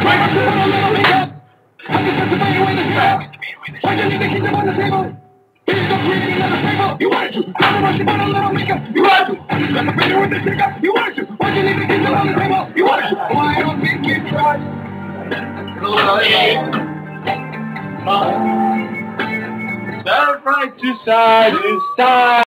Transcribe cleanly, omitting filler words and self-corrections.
Why you need to keep them on the table? He's not creating on the table. You wanted to. I'm the rushing on a little makeup. You wanted to. Got the finger with the trigger. You wanted to. Why you need to keep them on the table? You wanted to. Why I don't think you tried. Left, right to side to side.